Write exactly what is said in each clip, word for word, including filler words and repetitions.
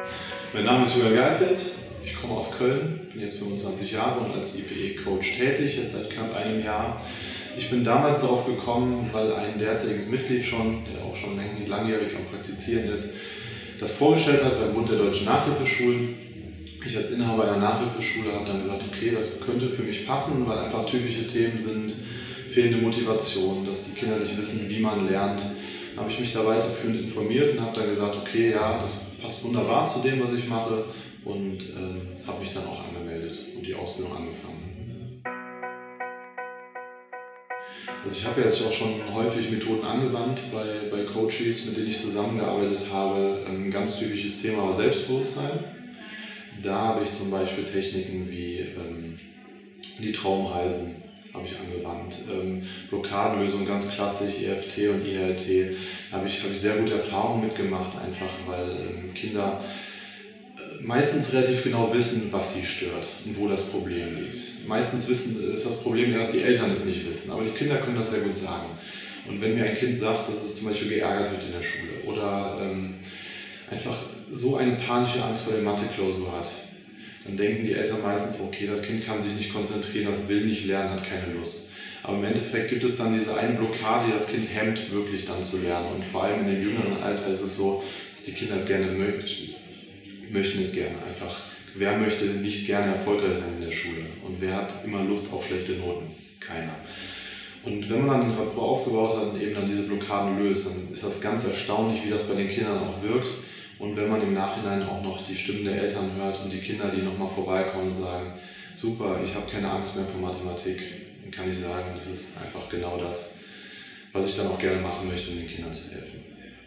Mein Name ist Julian Geilfeld, ich komme aus Köln, bin jetzt fünfundzwanzig Jahre und als I P E-Coach tätig, jetzt seit knapp einem Jahr. Ich bin damals darauf gekommen, weil ein derzeitiges Mitglied schon, der auch schon langjährig am Praktizieren ist, das vorgestellt hat beim Bund der Deutschen Nachhilfeschulen. Ich als Inhaber einer Nachhilfeschule habe dann gesagt, okay, das könnte für mich passen, weil einfach typische Themen sind, fehlende Motivation, dass die Kinder nicht wissen, wie man lernt. Da habe ich mich da weiterführend informiert und habe dann gesagt, okay, ja, das passt wunderbar zu dem, was ich mache, und ähm, habe mich dann auch angemeldet und die Ausbildung angefangen. Also ich habe jetzt auch schon häufig Methoden angewandt bei, bei Coaches, mit denen ich zusammengearbeitet habe. Ein ganz typisches Thema war Selbstbewusstsein. Da habe ich zum Beispiel Techniken wie ähm, die Traumreisen habe ich angewandt, ähm, Blockadenlösung, ganz klassisch, E F T und E L T, habe ich, habe ich sehr gute Erfahrungen mitgemacht, einfach weil ähm, Kinder äh, meistens relativ genau wissen, was sie stört und wo das Problem liegt. Meistens wissen, ist das Problem eher, dass die Eltern es nicht wissen, aber die Kinder können das sehr gut sagen. Und wenn mir ein Kind sagt, dass es zum Beispiel geärgert wird in der Schule oder ähm, einfach so eine panische Angst vor der Mathe-Klausur hat, dann denken die Eltern meistens, okay, das Kind kann sich nicht konzentrieren, das will nicht lernen, hat keine Lust. Aber im Endeffekt gibt es dann diese eine Blockade, die das Kind hemmt, wirklich dann zu lernen. Und vor allem in dem jüngeren Alter ist es so, dass die Kinder es gerne möchten, möchten es gerne einfach. Wer möchte nicht gerne erfolgreich sein in der Schule? Und wer hat immer Lust auf schlechte Noten? Keiner. Und wenn man dann ein Rapport aufgebaut hat und eben dann diese Blockaden löst, dann ist das ganz erstaunlich, wie das bei den Kindern auch wirkt. Und wenn man im Nachhinein auch noch die Stimmen der Eltern hört und die Kinder, die nochmal vorbeikommen, sagen, super, ich habe keine Angst mehr vor Mathematik, dann kann ich sagen, das ist einfach genau das, was ich dann auch gerne machen möchte, um den Kindern zu helfen.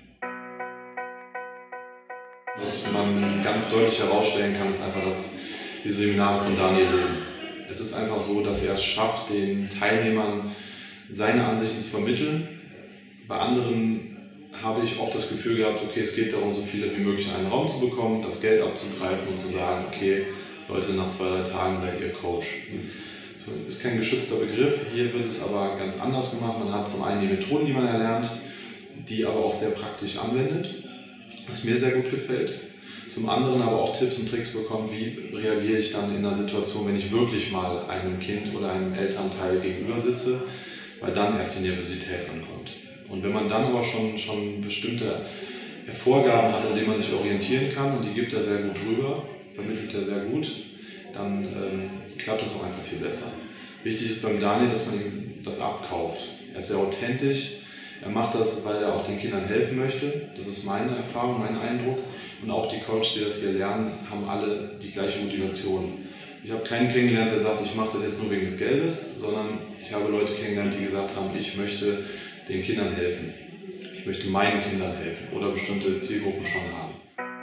Was man ganz deutlich herausstellen kann, ist einfach, dass diese Seminare von Daniel leben. Es ist einfach so, dass er es schafft, den Teilnehmern seine Ansichten zu vermitteln. Bei anderen habe ich oft das Gefühl gehabt, okay, es geht darum, so viele wie möglich in einen Raum zu bekommen, das Geld abzugreifen und zu sagen, okay, Leute, nach zwei, drei Tagen seid ihr Coach. Das ist kein geschützter Begriff, hier wird es aber ganz anders gemacht. Man hat zum einen die Methoden, die man erlernt, die aber auch sehr praktisch anwendet, was mir sehr gut gefällt. Zum anderen aber auch Tipps und Tricks bekommt, wie reagiere ich dann in einer Situation, wenn ich wirklich mal einem Kind oder einem Elternteil gegenüber sitze, weil dann erst die Nervosität ankommt. Und wenn man dann aber schon, schon bestimmte Vorgaben hat, an denen man sich orientieren kann, und die gibt er sehr gut rüber, vermittelt er sehr gut, dann ähm, klappt das auch einfach viel besser. Wichtig ist beim Daniel, dass man ihm das abkauft. Er ist sehr authentisch, er macht das, weil er auch den Kindern helfen möchte. Das ist meine Erfahrung, mein Eindruck. Und auch die Coaches, die das hier lernen, haben alle die gleiche Motivation. Ich habe keinen kennengelernt, der sagt, ich mache das jetzt nur wegen des Geldes, sondern ich habe Leute kennengelernt, die gesagt haben, ich möchte den Kindern helfen. Ich möchte meinen Kindern helfen oder bestimmte Zielgruppen schon haben.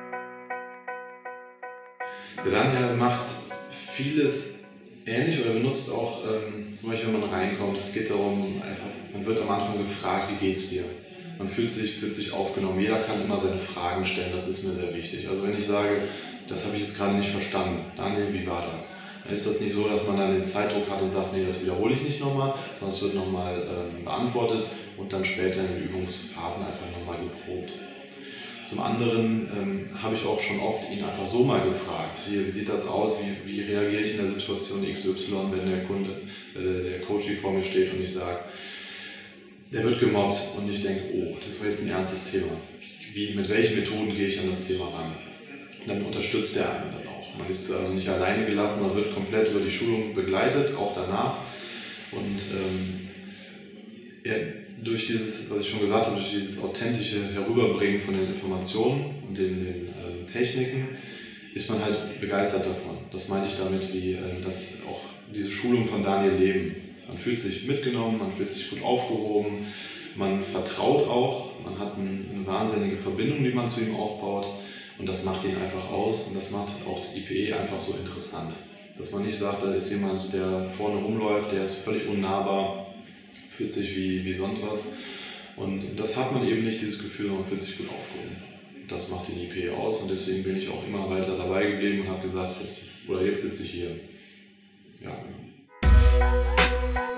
Der Daniel macht vieles ähnlich oder benutzt auch, ähm, zum Beispiel wenn man reinkommt, es geht darum, einfach, man wird am Anfang gefragt, wie geht's dir? Man fühlt sich, fühlt sich aufgenommen, jeder kann immer seine Fragen stellen, das ist mir sehr wichtig. Also wenn ich sage, das habe ich jetzt gerade nicht verstanden, Daniel, wie war das? Dann ist das nicht so, dass man dann den Zeitdruck hat und sagt, nee, das wiederhole ich nicht nochmal, sondern es wird nochmal ähm, beantwortet und dann später in den Übungsphasen einfach nochmal geprobt. Zum anderen ähm, habe ich auch schon oft ihn einfach so mal gefragt, wie, wie sieht das aus, wie, wie reagiere ich in der Situation X Y, wenn der Kunde, äh, der Coach vor mir steht und ich sage, der wird gemobbt, und ich denke, oh, das war jetzt ein ernstes Thema. Wie, mit welchen Methoden gehe ich an das Thema ran? Und dann unterstützt er einen dann auch. Man ist also nicht alleine gelassen, man wird komplett über die Schulung begleitet, auch danach. Und ähm, er, durch dieses, was ich schon gesagt habe, durch dieses authentische Herüberbringen von den Informationen und den, den äh, Techniken, ist man halt begeistert davon. Das meinte ich damit, wie äh, dass auch diese Schulung von Daniel leben. Man fühlt sich mitgenommen, man fühlt sich gut aufgehoben, man vertraut auch, man hat ein, eine wahnsinnige Verbindung, die man zu ihm aufbaut, und das macht ihn einfach aus, und das macht auch die I P E einfach so interessant. Dass man nicht sagt, da ist jemand, der vorne rumläuft, der ist völlig unnahbar, fühlt sich wie, wie sonst was, und das hat man eben nicht, dieses Gefühl, man fühlt sich gut aufgehoben. Das macht den I P E aus, und deswegen bin ich auch immer weiter dabei geblieben und habe gesagt, jetzt, oder jetzt sitze ich hier. Ja.